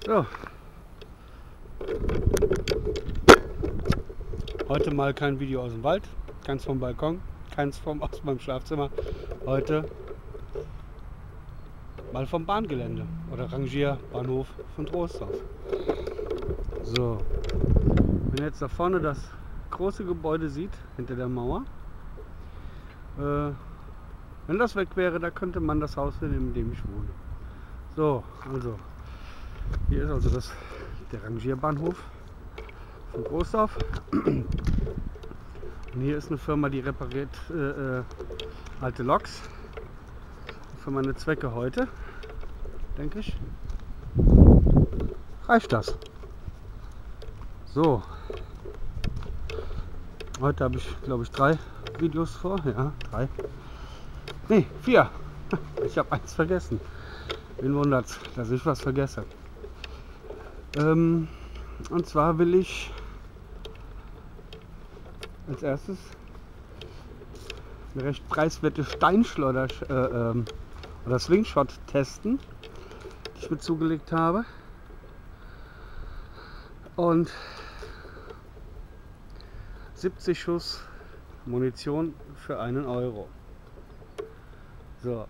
So, heute mal kein Video aus dem Wald, keins vom Balkon, keins aus meinem Schlafzimmer. Heute mal vom Bahngelände oder Rangierbahnhof von Trostorf. So, wenn ihr jetzt da vorne das große Gebäude sieht, hinter der Mauer, wenn das weg wäre, da könnte man das Haus sehen, in dem ich wohne. So, also hier ist also der Rangierbahnhof von Trostorf. Und hier ist eine Firma, die repariert alte Loks. Für meine Zwecke heute, denke ich, reicht das. So, heute habe ich, glaube ich, 3 Videos vor. Ja, 3. Nee, 4. Ich habe eins vergessen. Wen wundert's, dass ich was vergesse. Und zwar will ich als erstes eine recht preiswerte Steinschleuder oder Slingshot testen, die ich mir zugelegt habe. Und 70 Schuss Munition für 1 Euro. So,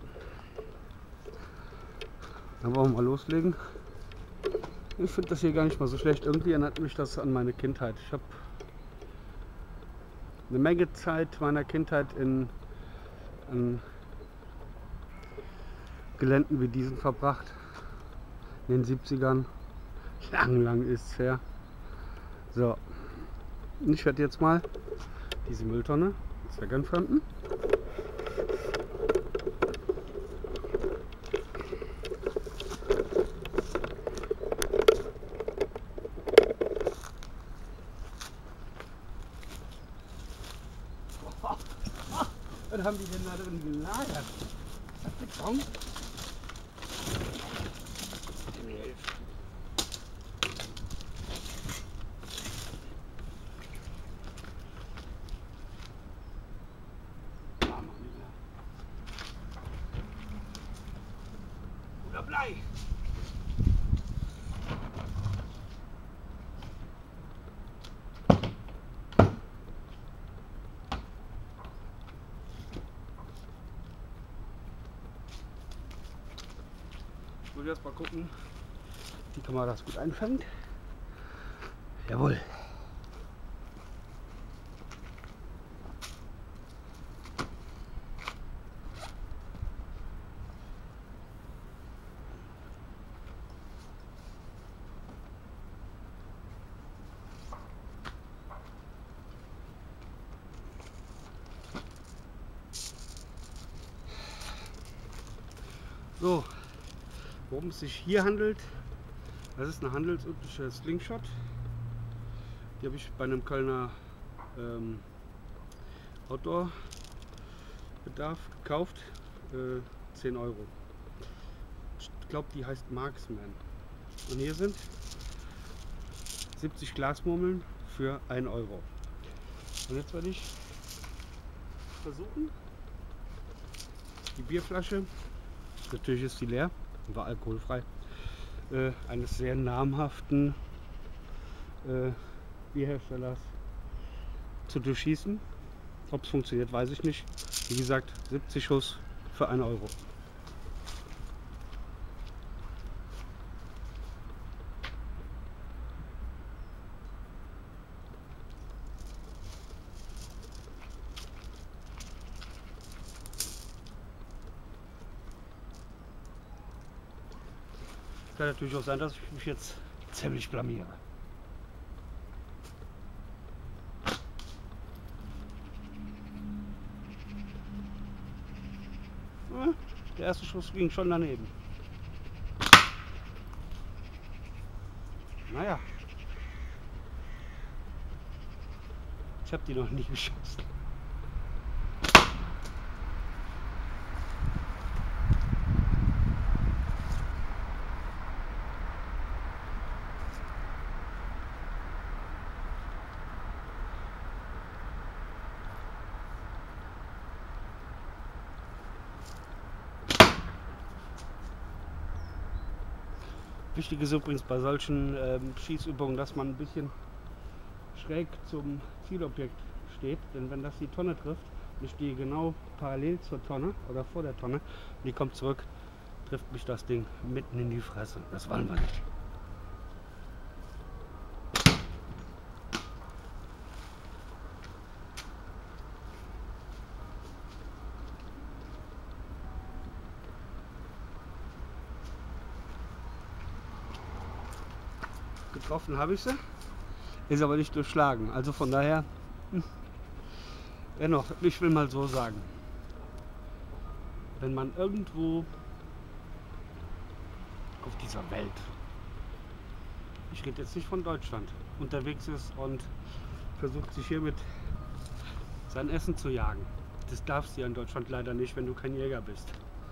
dann wollen wir mal loslegen. Ich finde das hier gar nicht mal so schlecht. Irgendwie erinnert mich das an meine Kindheit. Ich habe eine Menge Zeit meiner Kindheit an Geländen wie diesen verbracht. In den 70ern. Lang ist es her. So, ich werde jetzt mal diese Mülltonne zweckentfremden. Was haben die denn da drin gelagert? Ist das Beton? Oder Blei? Ich will jetzt mal gucken, die Kamera das gut einfängt. Jawohl. So, worum es sich hier handelt, das ist eine handelsübliche Slingshot. Die habe ich bei einem Kölner Outdoor-Bedarf gekauft. 10 Euro. Ich glaube, die heißt Marksman. Und hier sind 70 Glasmurmeln für 1 Euro. Und jetzt werde ich versuchen, die Bierflasche, natürlich ist die leer, war alkoholfrei, eines sehr namhaften Bierherstellers zu durchschießen. Ob es funktioniert, weiß ich nicht. Wie gesagt, 70 Schuss für 1 Euro. Kann natürlich auch sein, dass ich mich jetzt ziemlich blamiere. Ja, der erste Schuss ging schon daneben. Naja, ich habe die noch nicht geschossen. Wichtig ist übrigens bei solchen Schießübungen, dass man ein bisschen schräg zum Zielobjekt steht, denn wenn das die Tonne trifft, ich stehe genau parallel zur Tonne oder vor der Tonne, und die kommt zurück, trifft mich das Ding mitten in die Fresse. Das wollen wir nicht. Getroffen habe ich sie, ist aber nicht durchschlagen. Also von daher, dennoch, ich will mal so sagen, wenn man irgendwo auf dieser Welt, ich rede jetzt nicht von Deutschland, unterwegs ist und versucht sich hiermit sein Essen zu jagen. Das darfst du ja in Deutschland leider nicht, wenn du kein Jäger bist.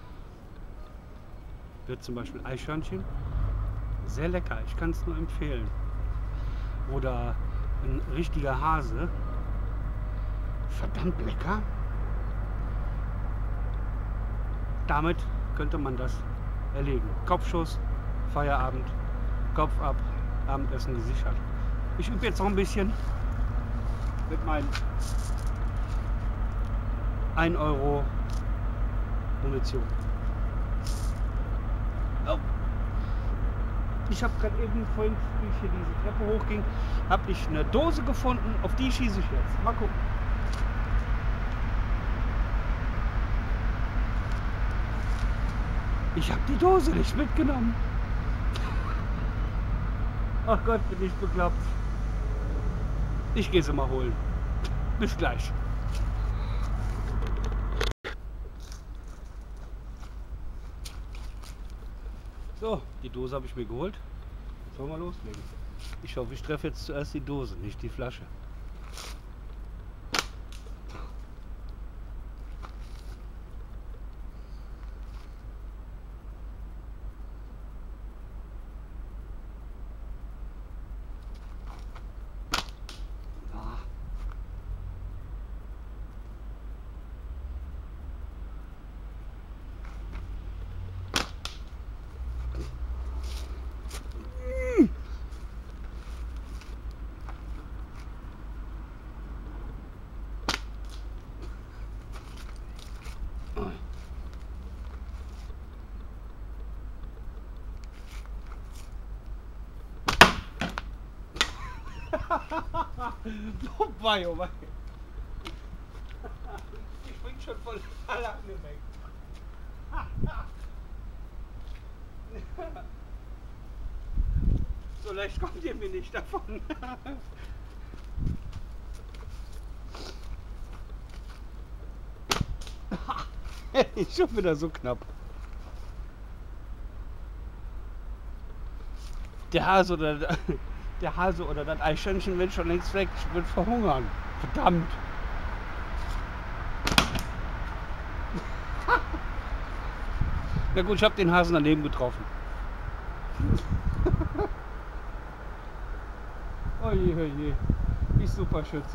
Wird zum Beispiel Eichhörnchen, sehr lecker, ich kann es nur empfehlen. Oder ein richtiger Hase, verdammt lecker. Damit könnte man das erlegen. Kopfschuss, Feierabend, Kopf ab, Abendessen gesichert. Ich übe jetzt noch ein bisschen mit meinen 1 Euro Munition. Oh. Ich habe gerade eben vorhin, wie ich hier diese Treppe hochging, habe ich eine Dose gefunden, auf die schieße ich jetzt. Mal gucken. Ich habe die Dose nicht mitgenommen. Ach Gott, bin ich bekloppt. Ich gehe sie mal holen. Bis gleich. So, die Dose habe ich mir geholt. Sollen wir loslegen? Ich hoffe, ich treffe jetzt zuerst die Dose, nicht die Flasche. Wobei, oh wei. Ich spring schon voll alleine weg. So leicht kommt ihr mir nicht davon. Schon wieder so knapp. Der Hase oder das Eichhörnchen will schon längst weg, wird verhungern. Verdammt. Na gut, ich habe den Hasen daneben getroffen. Oje, oje. Ich Superschütze.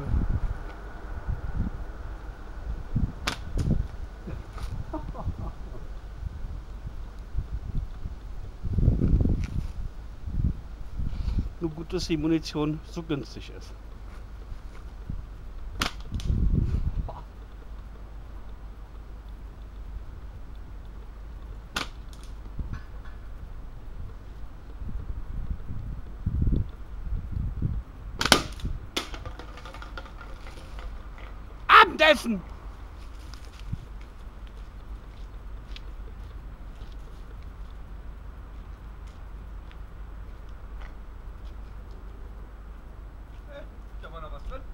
Nur gut, dass die Munition so günstig ist. Abendessen! Da war noch was drin.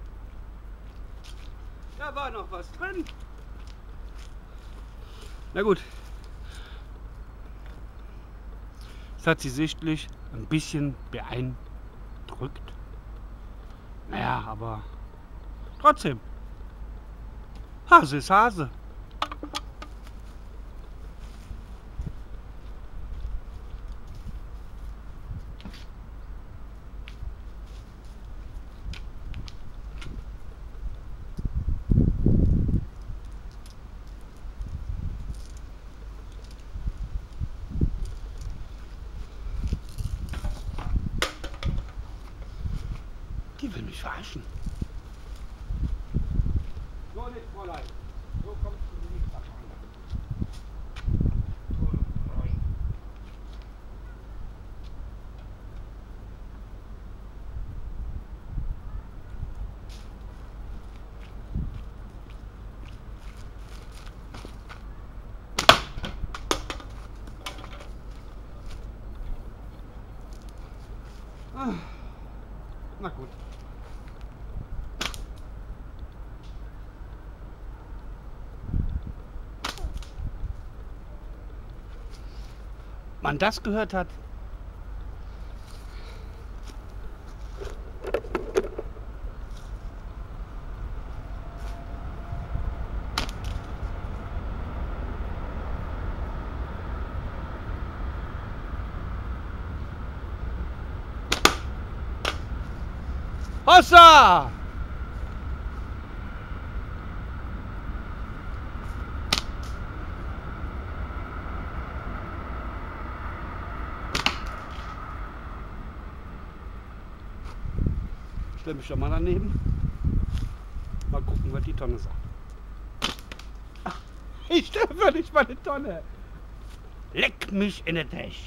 Da war noch was drin. Na gut. Es hat sie sichtlich ein bisschen beeindruckt. Naja, aber trotzdem. Hase ist Hase. Die will mich verarschen. So nicht, Fräulein. So kommst du nicht nach vorne. Na gut. Man das gehört hat. Hossa! Stell mich doch mal daneben. Mal gucken, was die Tonne sagt. Ach, ich treffe nicht meine Tonne. Leck mich in den Tech.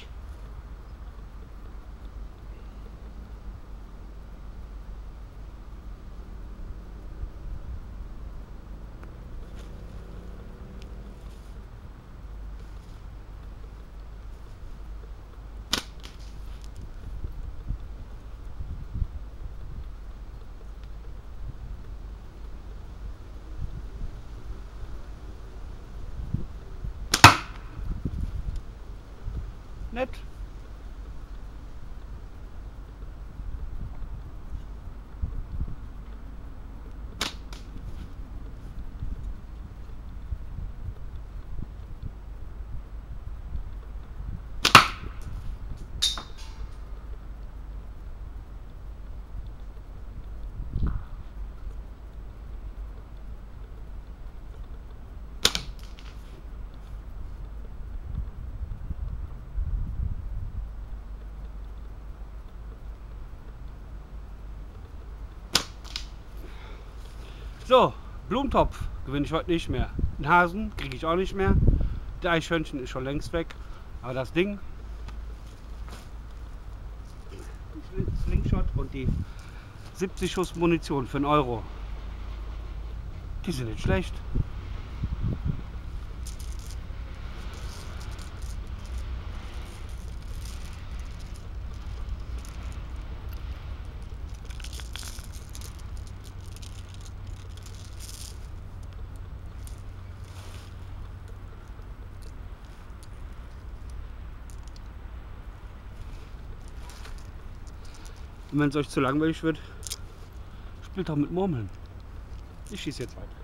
Nett. So, Blumentopf gewinne ich heute nicht mehr. Den Hasen kriege ich auch nicht mehr. Der Eichhörnchen ist schon längst weg. Aber das Ding, die Slingshot und die 70 Schuss Munition für 1 Euro, die sind nicht schlecht. Und wenn es euch zu langweilig wird, spielt doch mit Murmeln. Ich schieße jetzt weiter.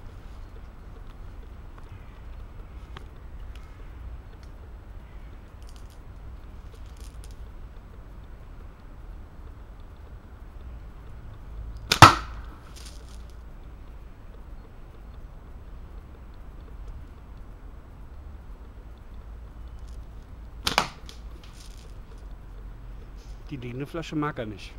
Die liegende Flasche mag er nicht.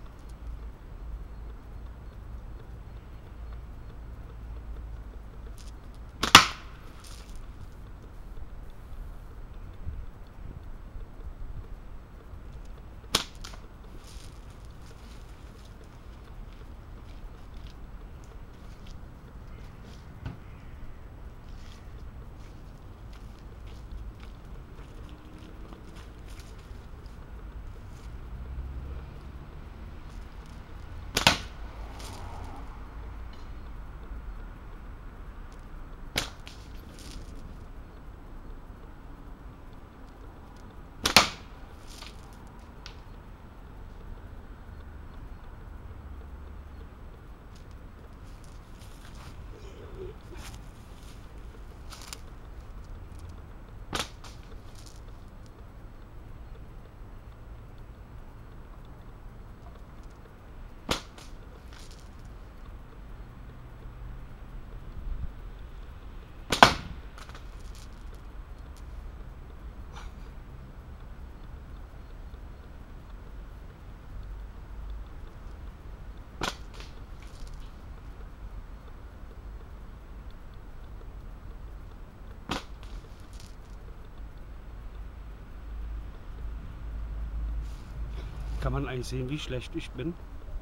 kann man eigentlich sehen, wie schlecht ich bin.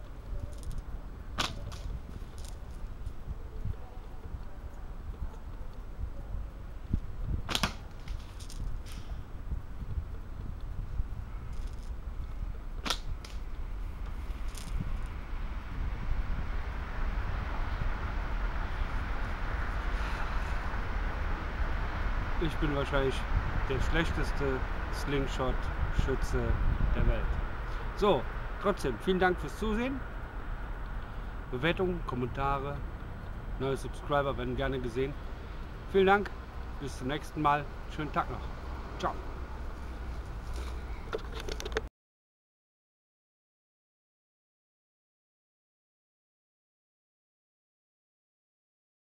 Ich bin wahrscheinlich der schlechteste Slingshot-Schütze der Welt. So, trotzdem, vielen Dank fürs Zusehen. Bewertungen, Kommentare, neue Subscriber werden gerne gesehen. Vielen Dank, bis zum nächsten Mal. Schönen Tag noch. Ciao.